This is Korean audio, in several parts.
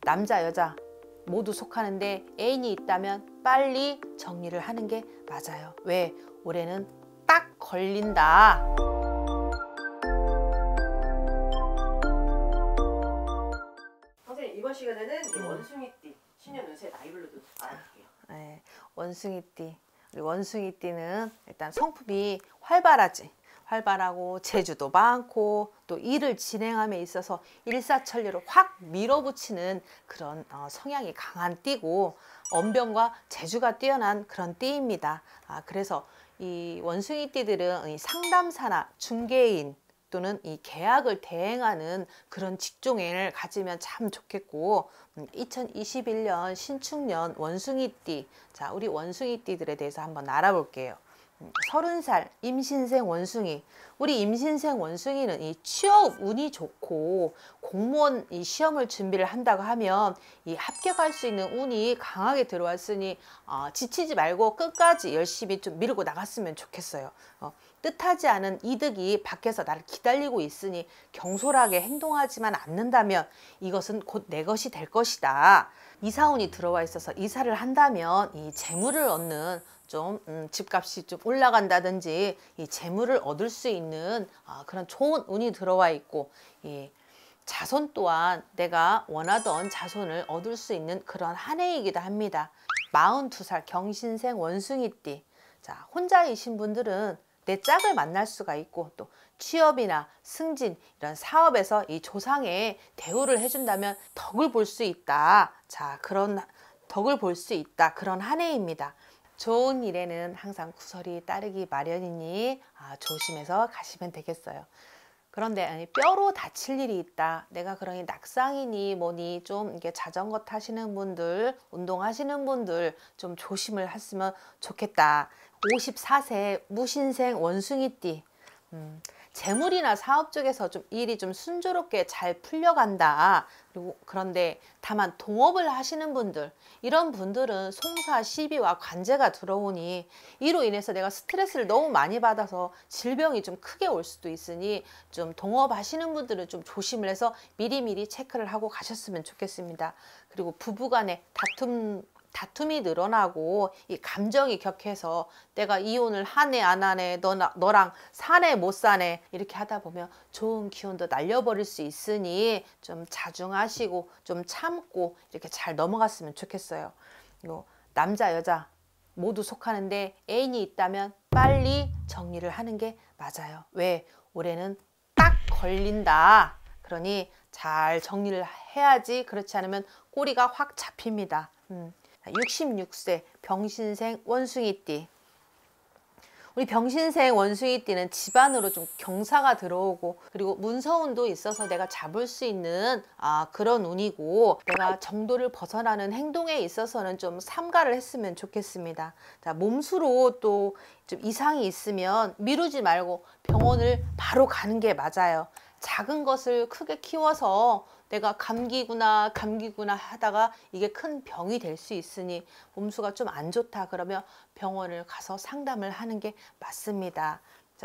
남자 여자 모두 속하는데 애인이 있다면 빨리 정리를 하는 게 맞아요. 왜? 올해는 딱 걸린다. 선생님, 이번 시간에는 원숭이띠 신년 운세 나이별로도 알아볼게요. 네, 원숭이띠. 우리 원숭이띠는 일단 성품이 활발하고 재주도 많고 또 일을 진행함에 있어서 일사천리로 확 밀어붙이는 그런 성향이 강한 띠고, 언변과 재주가 뛰어난 그런 띠입니다. 그래서 이 원숭이띠들은 이 상담사나 중개인 또는 이 계약을 대행하는 그런 직종을 가지면 참 좋겠고, 2021년 신축년 원숭이띠, 자, 우리 원숭이띠들에 대해서 한번 알아볼게요. 30살 임신생 원숭이. 우리 임신생 원숭이는 이 취업 운이 좋고 공무원 이 시험을 준비를 한다고 하면 이 합격할 수 있는 운이 강하게 들어왔으니 지치지 말고 끝까지 열심히 좀 밀고 나갔으면 좋겠어요. 뜻하지 않은 이득이 밖에서 나를 기다리고 있으니 경솔하게 행동하지만 않는다면 이것은 곧 내 것이 될 것이다. 이사운이 들어와 있어서 이사를 한다면 이 재물을 얻는 좀 집값이 좀 올라간다든지 이 재물을 얻을 수 있는 그런 좋은 운이 들어와 있고, 이 자손 또한 내가 원하던 자손을 얻을 수 있는 그런 한 해이기도 합니다. 42살 경신생 원숭이띠. 자, 혼자이신 분들은 내 짝을 만날 수가 있고, 또 취업이나 승진 이런 사업에서 이 조상의 대우를 해준다면 덕을 볼 수 있다. 자, 그런 덕을 볼 수 있다. 그런 한 해입니다. 좋은 일에는 항상 구설이 따르기 마련이니 조심해서 가시면 되겠어요. 그런데 뼈로 다칠 일이 있다. 내가 그러니 낙상이니 뭐니 좀 이게 자전거 타시는 분들, 운동하시는 분들 좀 조심을 했으면 좋겠다. 54세 무신생 원숭이띠. 재물이나 사업 쪽에서 좀 일이 좀 순조롭게 잘 풀려간다. 그리고 그런데 다만 동업을 하시는 분들, 이런 분들은 송사, 시비와 관제가 들어오니 이로 인해서 내가 스트레스를 너무 많이 받아서 질병이 좀 크게 올 수도 있으니 좀 동업하시는 분들은 좀 조심을 해서 미리미리 체크를 하고 가셨으면 좋겠습니다. 그리고 부부간의 다툼이 늘어나고 이 감정이 격해서 내가 이혼을 하네 안 하네, 너랑 사네 못 사네 이렇게 하다 보면 좋은 기운도 날려버릴 수 있으니 좀 자중하시고 좀 참고 이렇게 잘 넘어갔으면 좋겠어요. 이거 남자 여자 모두 속하는데 애인이 있다면 빨리 정리를 하는 게 맞아요. 왜? 올해는 딱 걸린다. 그러니 잘 정리를 해야지. 그렇지 않으면 꼬리가 확 잡힙니다. 66세 병신생 원숭이띠. 우리 병신생 원숭이띠는 집안으로 좀 경사가 들어오고, 그리고 문서운도 있어서 내가 잡을 수 있는 그런 운이고, 내가 정도를 벗어나는 행동에 있어서는 좀 삼가를 했으면 좋겠습니다. 자, 몸수로 또 좀 이상이 있으면 미루지 말고 병원을 바로 가는 게 맞아요. 작은 것을 크게 키워서 내가 감기구나 하다가 이게 큰 병이 될 수 있으니 몸수가 좀 안 좋다 그러면 병원을 가서 상담을 하는 게 맞습니다. 자,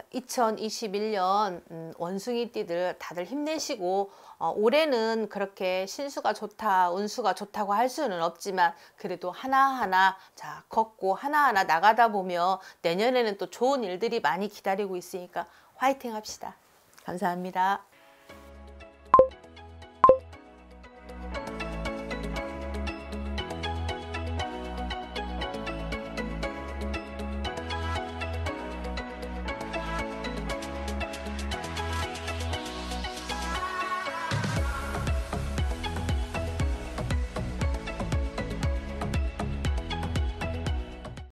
2021년 원숭이띠들 다들 힘내시고, 올해는 그렇게 신수가 좋다, 운수가 좋다고 할 수는 없지만 그래도 하나하나 걷고 하나하나 나가다 보면 내년에는 또 좋은 일들이 많이 기다리고 있으니까 화이팅 합시다. 감사합니다.